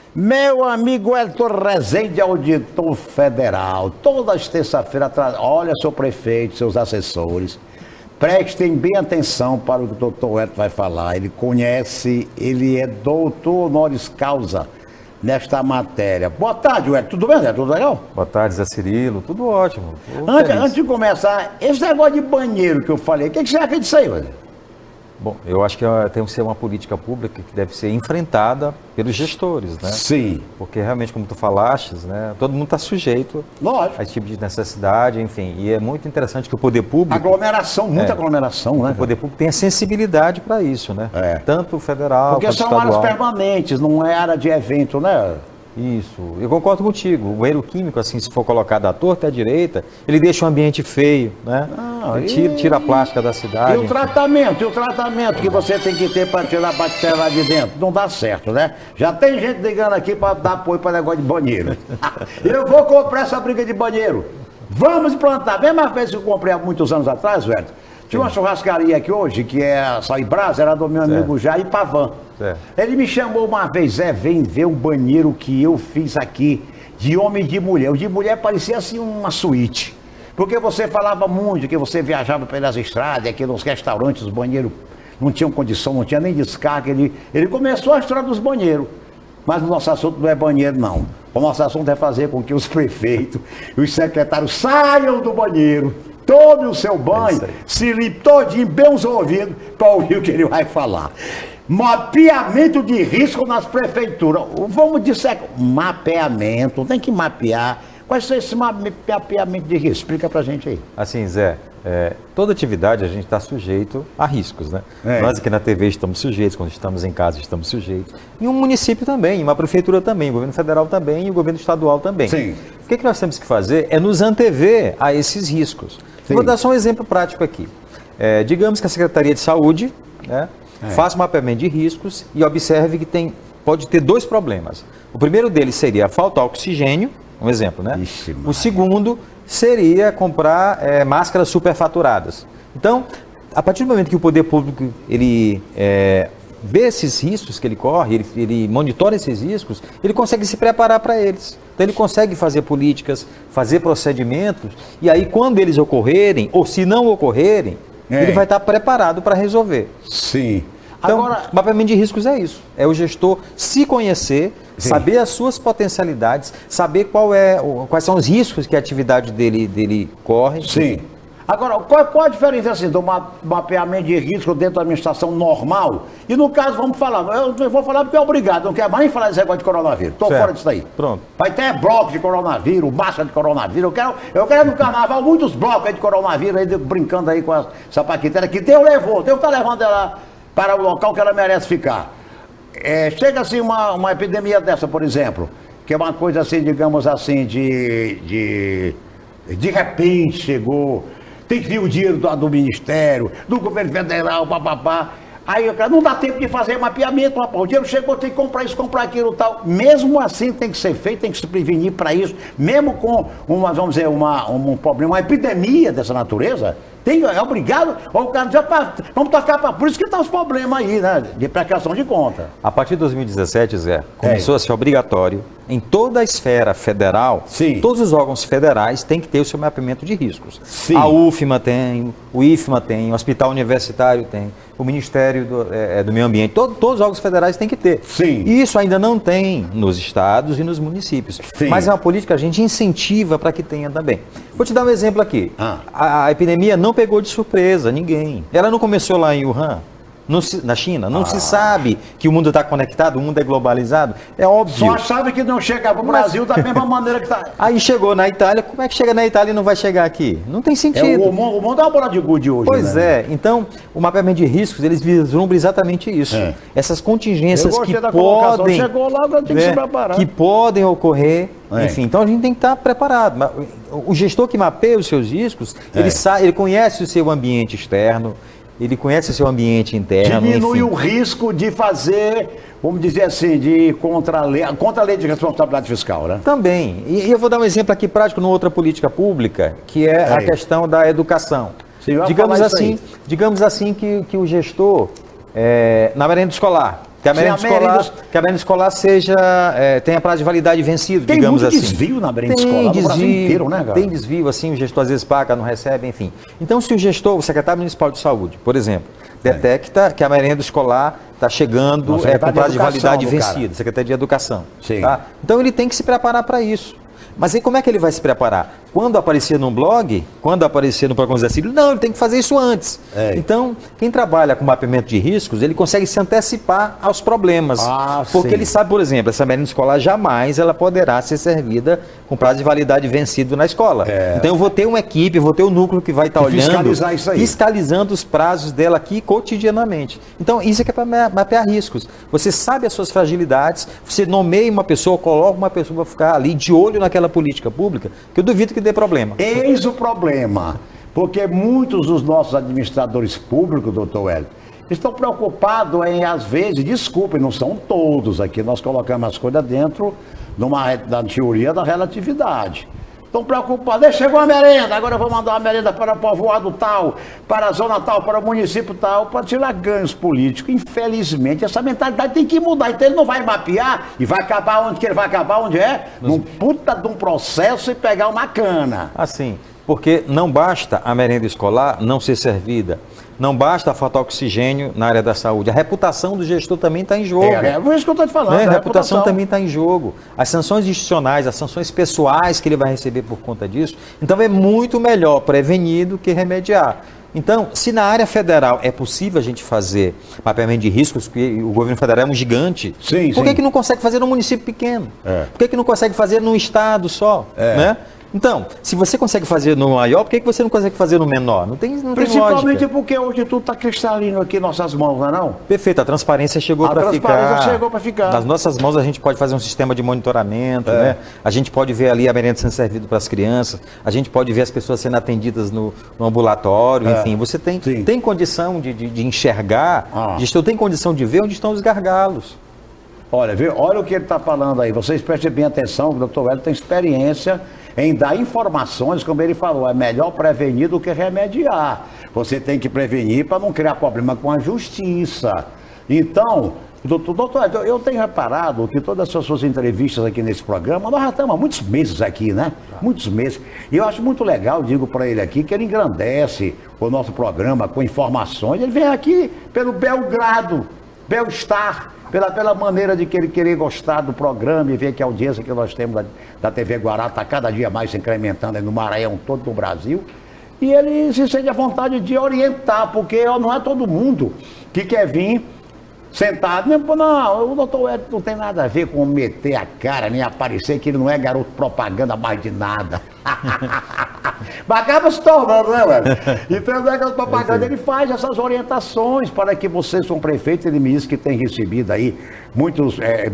Meu amigo Hélton Rezende, auditor federal, todas as terças-feiras, olha, seu prefeito, seus assessores, prestem bem atenção para o que o doutor Hélton vai falar. Ele conhece, ele é doutor honoris causa nesta matéria. Boa tarde, Hélton, tudo bem, Zé? Tudo legal? Boa tarde, Zé Cirilo, tudo ótimo. Antes de começar, esse negócio de banheiro que eu falei, o que você acha disso aí, velho? Bom, eu acho que tem que ser uma política pública que deve ser enfrentada pelos gestores, né? Sim. Porque realmente, como tu falaste, né, todo mundo está sujeito a esse tipo de necessidade, enfim. E é muito interessante que o poder público... Aglomeração, muita aglomeração, né? O poder público tenha sensibilidade para isso, né? Tanto o federal porque quanto o estadual. Porque são áreas permanentes, não é área de evento, né? Isso, eu concordo contigo. O banheiro químico, assim, se for colocado à torta e à direita, ele deixa o ambiente feio, né? Tira a plástica da cidade. E o tratamento que você tem que ter para tirar a bactéria lá de dentro, não dá certo, né? Já tem gente ligando aqui para dar apoio para negócio de banheiro. Eu vou comprar essa briga de banheiro. Vamos implantar. A mesma vez que eu comprei há muitos anos atrás, velho. Tinha uma churrascaria aqui hoje, que é Sal e Brasa, era do meu amigo Jair Pavan. Ele me chamou uma vez, Zé, vem ver o banheiro que eu fiz aqui, de homem e de mulher. O de mulher parecia assim uma suíte. Porque você falava muito que você viajava pelas estradas, aqui nos restaurantes, os banheiros não tinham condição, não tinha nem descarga. Ele começou a história dos banheiros. Mas o nosso assunto não é banheiro, não. O nosso assunto é fazer com que os prefeitos e os secretários saiam do banheiro, tome o seu banho, se limpe todinho, bem os ouvidos, para ouvir o que ele vai falar. Mapeamento de risco nas prefeituras. Vamos dizer, mapeamento, tem que mapear. Quais são esses mapeamentos de risco? Explica pra gente aí. Assim, Zé, toda atividade a gente está sujeito a riscos, né? Nós aqui na TV estamos sujeitos, quando estamos em casa estamos sujeitos. E um município também, uma prefeitura também, o governo federal também e o governo estadual também. Sim. O que nós temos que fazer é nos antever a esses riscos. Vou dar só um exemplo prático aqui. Digamos que a Secretaria de Saúde, né, faça um mapeamento de riscos e observe que pode ter dois problemas. O primeiro deles seria faltar oxigênio, um exemplo, né? O segundo seria comprar máscaras superfaturadas. Então, a partir do momento que o poder público ele vê esses riscos que ele corre, ele monitora esses riscos, ele consegue se preparar para eles. Então ele consegue fazer políticas, fazer procedimentos, e aí quando eles ocorrerem, ou se não ocorrerem, ele vai estar preparado para resolver. Sim. Então, agora, mapeamento de riscos é isso. É o gestor se conhecer, saber as suas potencialidades, saber quais são os riscos que a atividade dele corre. Sim. Agora, qual a diferença assim, do mapeamento de risco dentro da administração normal? E no caso, vamos falar, eu vou falar porque é obrigado, não quero mais nem falar desse negócio de coronavírus. Estou fora disso aí. Pronto. Vai ter bloco de coronavírus, máscara de coronavírus. Eu quero no carnaval muitos blocos aí de coronavírus, aí, brincando aí com essa paquetera que Deus levou. Deus está levando ela para o local que ela merece ficar. Chega assim uma epidemia dessa, por exemplo, que é uma coisa assim, digamos assim, de repente chegou, tem que vir o dinheiro do Ministério, do governo federal, papapá. Aí não dá tempo de fazer mapeamento, rapaz. O dinheiro chegou, tem que comprar isso, comprar aquilo e tal. Mesmo assim tem que ser feito, tem que se prevenir para isso. Mesmo com vamos dizer, um problema, uma epidemia dessa natureza, é obrigado, ou o cara já vamos tocar para. Por isso que estão os problemas aí, né? De prestação de conta. A partir de 2017, Zé, começou a ser obrigatório em toda a esfera federal. Todos os órgãos federais têm que ter o seu mapeamento de riscos. A UFMA tem, o IFMA tem, o Hospital Universitário tem, o Ministério do Meio Ambiente, todos os órgãos federais têm que ter. E isso ainda não tem nos estados e nos municípios. Mas é uma política que a gente incentiva para que tenha também. Vou te dar um exemplo aqui. A epidemia não pegou de surpresa ninguém. Ela não começou lá em Wuhan, na China. Não se sabe que o mundo está conectado, o mundo é globalizado. É óbvio. Só achava que não chegava para o Brasil da mesma maneira que está. Aí chegou na Itália. Como é que chega na Itália e não vai chegar aqui? Não tem sentido. O mundo é uma bola de gude hoje. Pois né? Então, o mapeamento de riscos, eles vislumbram exatamente isso. Essas contingências que podem ocorrer. Enfim, então a gente tem que estar preparado. O gestor que mapeia os seus riscos, ele conhece o seu ambiente externo, ele conhece o seu ambiente interno. Diminui o risco de fazer, vamos dizer assim, de contra a lei de responsabilidade fiscal, né? Também. E eu vou dar um exemplo aqui prático numa outra política pública, que é a questão da educação. Digamos assim que o gestor, na merenda escolar, Que a merenda escolar seja, tenha prazo de validade vencido, tem digamos assim. Tem desvio na merenda escolar no Brasil inteiro, né, cara? Tem desvio, assim, o gestor às vezes paga, não recebe, enfim. Então, se o secretário municipal de saúde, por exemplo, detecta que a merenda escolar está chegando com prazo de validade vencido, Secretaria de Educação. Sim. Tá? Então, ele tem que se preparar para isso. Mas aí como é que ele vai se preparar? Quando aparecer num blog, quando aparecer no programa Zé Cílio, não, ele tem que fazer isso antes. Então, quem trabalha com mapeamento de riscos, ele consegue se antecipar aos problemas. Porque ele sabe, por exemplo, essa merenda escolar jamais ela poderá ser servida com prazo de validade vencido na escola. Então eu vou ter uma equipe, vou ter um núcleo que vai estar olhando, fiscalizando os prazos dela aqui cotidianamente. Então, isso é que é para mapear riscos. Você sabe as suas fragilidades, você nomeia uma pessoa, coloca uma pessoa para ficar ali de olho naquela política pública, que eu duvido que dê problema. Eis o problema, porque muitos dos nossos administradores públicos, doutor Hélio, estão preocupados em, às vezes, desculpem, não são todos aqui, nós colocamos as coisas dentro da teoria da relatividade. Estão preocupados, chegou a merenda, agora eu vou mandar uma merenda para o povoado tal, para a zona tal, para o município tal, para tirar ganhos políticos. Infelizmente, essa mentalidade tem que mudar. Então ele não vai mapear e vai acabar onde que ele vai acabar, onde é? Num puta de um processo e pegar uma cana. Assim, porque não basta a merenda escolar não ser servida. Não basta faltar oxigênio na área da saúde. A reputação do gestor também está em jogo. É isso que eu estou te falando. A reputação também está em jogo. As sanções institucionais, as sanções pessoais que ele vai receber por conta disso. Então é muito melhor prevenir do que remediar. Então, se na área federal é possível a gente fazer mapeamento de riscos, porque o governo federal é um gigante, por que não consegue fazer num município pequeno? Por que não consegue fazer num estado só? Né? Então, se você consegue fazer no maior, por que você não consegue fazer no menor? Não tem Principalmente porque hoje tudo está cristalino aqui em nossas mãos, não é não? Perfeito, a transparência chegou para ficar. A transparência chegou para ficar. Nas nossas mãos a gente pode fazer um sistema de monitoramento, né? A gente pode ver ali a merenda sendo servida para as crianças, a gente pode ver as pessoas sendo atendidas no ambulatório, enfim. Você tem condição de enxergar, gestor tem condição de ver onde estão os gargalos. Olha, viu? Olha o que ele está falando aí. Vocês prestem bem atenção, o doutor Hélio tem experiência em dar informações, como ele falou, é melhor prevenir do que remediar. Você tem que prevenir para não criar problema com a justiça. Então, doutor, eu tenho reparado que todas as suas entrevistas aqui nesse programa, nós já estamos há muitos meses aqui, né? Muitos meses. E eu acho muito legal, digo para ele aqui, que ele engrandece o nosso programa com informações. Ele vem aqui pelo bel-estar, pela maneira de que ele querer gostar do programa e ver que a audiência que nós temos da TV Guará está cada dia mais se incrementando aí no Maranhão todo no Brasil. E ele se sente à vontade de orientar, porque não é todo mundo que quer vir sentado. Não, o doutor Hélio não tem nada a ver com meter a cara, nem aparecer, que ele não é garoto propaganda mais de nada. Mas acaba se tornando, né, velho? Então, não é garoto propaganda, ele faz essas orientações para que vocês, são prefeitos, ele me disse que tem recebido aí muitos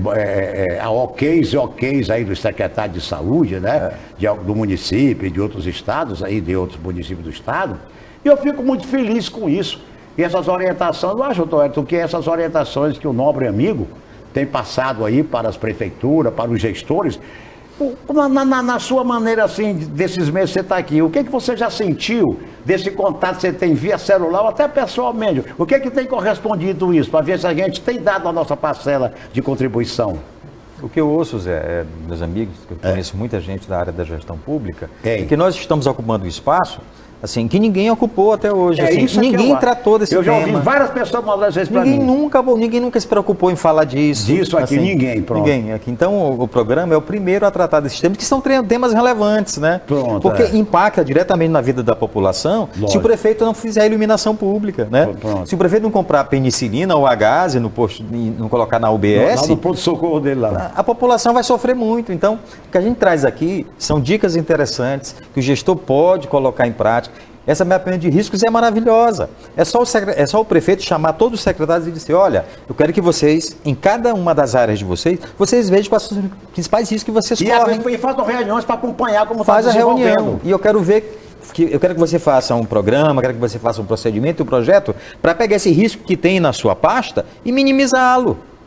oks aí do secretário de saúde, né? Do município e de outros estados aí, de outros municípios do estado. E eu fico muito feliz com isso. E essas orientações, eu acho, doutor Hélio, que essas orientações que o nobre amigo tem passado aí para as prefeituras, para os gestores, na sua maneira assim, desses meses que você está aqui, o que você já sentiu desse contato que você tem via celular ou até pessoalmente? O que tem correspondido isso, para ver se a gente tem dado a nossa parcela de contribuição? O que eu ouço, Zé, meus amigos, que eu conheço muita gente da área da gestão pública, é que nós estamos ocupando o espaço assim, que ninguém ocupou até hoje. Assim, ninguém tratou desse tema. Eu já ouvi várias pessoas mandando isso para mim. Ninguém nunca se preocupou em falar disso. Disso aqui, assim, ninguém, pronto. Ninguém. Aqui. Então, o programa é o primeiro a tratar desses temas, que são temas relevantes, né? Pronto, porque impacta diretamente na vida da população. Lógico. Se o prefeito não fizer a iluminação pública, né? Pronto. Se o prefeito não comprar penicilina ou a gás no posto, não colocar na UBS... Lá no ponto de socorro dele lá. A população vai sofrer muito. Então, o que a gente traz aqui são dicas interessantes que o gestor pode colocar em prática. Essa mapeamento de riscos é maravilhosa. É só o prefeito chamar todos os secretários e dizer, olha, eu quero que vocês, em cada uma das áreas de vocês vejam quais são os principais riscos que vocês correm. E façam reuniões para acompanhar como faz a reunião. E eu quero ver, eu quero que você faça um programa, quero que você faça um procedimento, um projeto, para pegar esse risco que tem na sua pasta e minimizá-lo.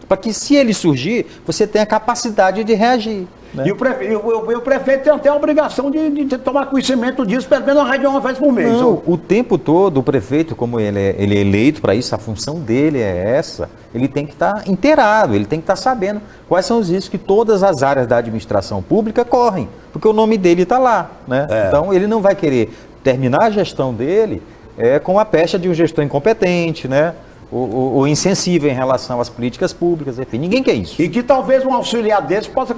para que, se ele surgir, você tenha a capacidade de reagir. Né? E o prefeito tem até a obrigação de tomar conhecimento disso, pelo menos uma vez por mês. Não, o tempo todo, o prefeito, como ele é eleito para isso, a função dele é essa, ele tem que estar inteirado, ele tem que estar sabendo quais são os riscos que todas as áreas da administração pública correm, porque o nome dele está lá. Né? Então, ele não vai querer terminar a gestão dele com a pecha de um gestor incompetente, né? Ou insensível em relação às políticas públicas, enfim, ninguém quer isso. E que talvez um auxiliar desse pode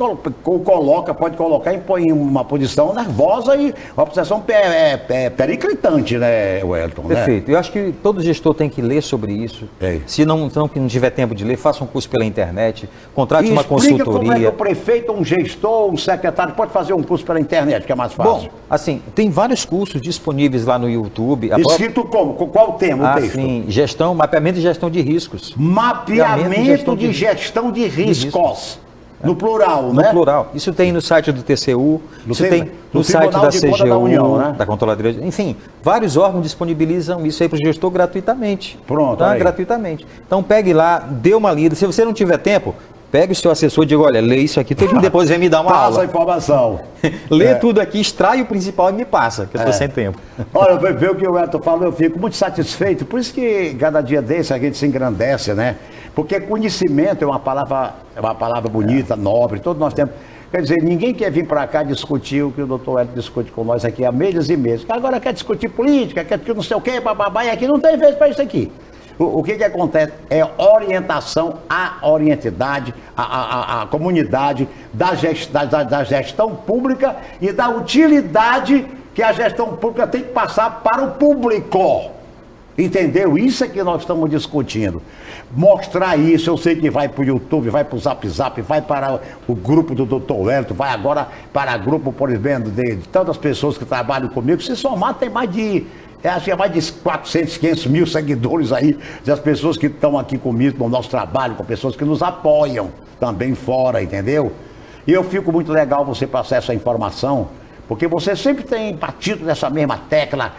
colocar em uma posição nervosa e uma posição periclitante, né, Wellington? Perfeito. Né? Eu acho que todo gestor tem que ler sobre isso. Se não tiver tempo de ler, faça um curso pela internet, contrate uma consultoria. Como é que o prefeito, um gestor, um secretário pode fazer um curso pela internet, que é mais fácil? Bom, assim, tem vários cursos disponíveis lá no YouTube. Escrito como? Qual o tema, o texto? Sim, mapeamento de gestão de riscos. Mapeamento de gestão de riscos. No plural, né? No plural. Isso tem no site do TCU, isso tem no site da CGU, da União, né? da Controladoria. Enfim, vários órgãos disponibilizam isso aí para o gestor gratuitamente. Pronto, tá? Gratuitamente. Então pegue lá, dê uma lida. Se você não tiver tempo, pegue o seu assessor e diga, olha, lê isso aqui, depois vem me dar uma aula. Passa a informação. Lê tudo aqui, extrai o principal e me passa, que eu estou sem tempo. Olha, ver o que o Wellington falou, eu fico muito satisfeito. Por isso que cada dia desse a gente se engrandece, né? Porque conhecimento é uma palavra bonita, nobre, todos nós temos. Quer dizer, ninguém quer vir para cá discutir o que o doutor Wellington discute com nós aqui há meses e meses. Agora quer discutir política, quer discutir não sei o quê, bababá, e aqui não tem vez para isso aqui. O que acontece é orientação à orientidade, à comunidade da gestão pública e da utilidade que a gestão pública tem que passar para o público. Entendeu? Isso é que nós estamos discutindo. Mostrar isso, eu sei que vai para o YouTube, vai para o Zap Zap, vai para o grupo do Dr. Wellington, vai agora para o grupo, por exemplo, de tantas pessoas que trabalham comigo. Se somar, tem mais de... acho que é mais de 400, 500 mil seguidores aí, das pessoas que estão aqui comigo, no nosso trabalho, com pessoas que nos apoiam também fora, entendeu? E eu fico muito legal você passar essa informação, porque você sempre tem batido nessa mesma tecla,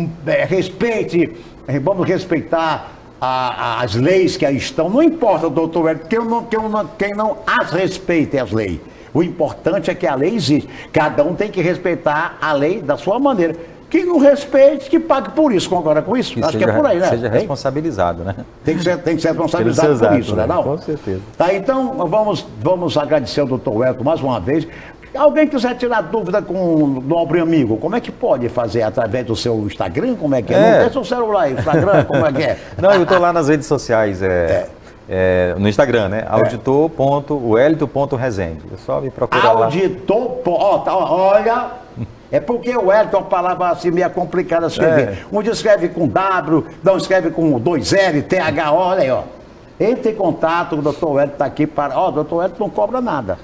vamos respeitar as leis que aí estão, não importa, doutor Wellington, quem não as respeite as leis. O importante é que a lei existe, cada um tem que respeitar a lei da sua maneira. Quem não respeite, que pague por isso. Concorda com isso? Acho que é por aí, né? Seja responsabilizado, né? Tem que ser responsabilizado por isso, né? Não? Com certeza. Tá, então, vamos agradecer ao doutor Wellington mais uma vez. Alguém quiser tirar dúvida com o nobre amigo, como é que pode fazer? Através do seu Instagram? Como é que é? Não tem seu celular aí, Instagram, como é que é? Não, eu estou lá nas redes sociais, no Instagram, né? auditor.wellington.rezende. É só me procurar lá. Olha... É porque o Wellington é uma palavra assim meio complicada de escrever. Um escreve com W, não escreve com 2L, TH, olha aí, ó. Entre em contato, o doutor Wellington está aqui para... o doutor Wellington não cobra nada.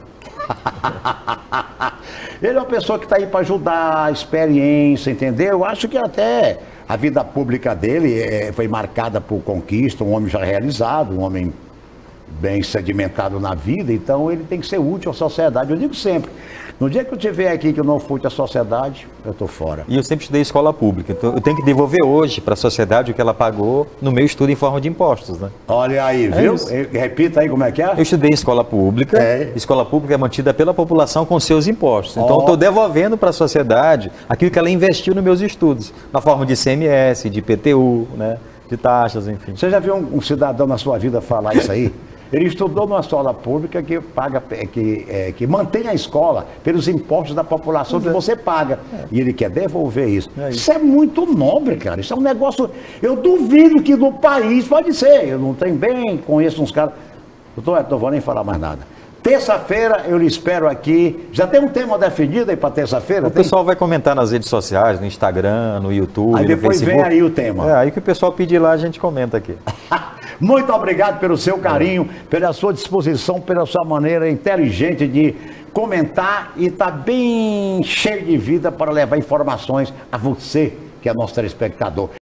Ele é uma pessoa que está aí para ajudar, a experiência, entendeu? Eu acho que até a vida pública dele foi marcada por conquista, um homem já realizado, um homem bem sedimentado na vida, então ele tem que ser útil à sociedade. Eu digo sempre, no dia que eu estiver aqui que eu não fui à sociedade, eu estou fora. E eu sempre estudei escola pública, então eu tenho que devolver hoje para a sociedade o que ela pagou no meu estudo em forma de impostos, né? Olha aí, viu? Repita aí como é que é. Eu estudei em escola pública, escola pública é mantida pela população com seus impostos. Então eu estou devolvendo para a sociedade aquilo que ela investiu nos meus estudos, na forma de ICMS, de IPTU, né? De taxas, enfim. Você já viu um cidadão na sua vida falar isso aí? Ele estudou numa escola pública que paga, que mantém a escola pelos impostos da população que você paga. E ele quer devolver isso. Isso é muito nobre, cara. Isso é um negócio... Eu duvido que no país pode ser. Eu não tenho bem, conheço uns caras... Doutor, não vou nem falar mais nada. Terça-feira eu lhe espero aqui. Já tem um tema definido aí para terça-feira? O pessoal vai comentar nas redes sociais, no Instagram, no YouTube, aí depois no Facebook. Vem aí o tema. Aí que o pessoal pedir lá, a gente comenta aqui. Muito obrigado pelo seu carinho, pela sua disposição, pela sua maneira inteligente de comentar e tá bem cheio de vida para levar informações a você, que é nosso telespectador.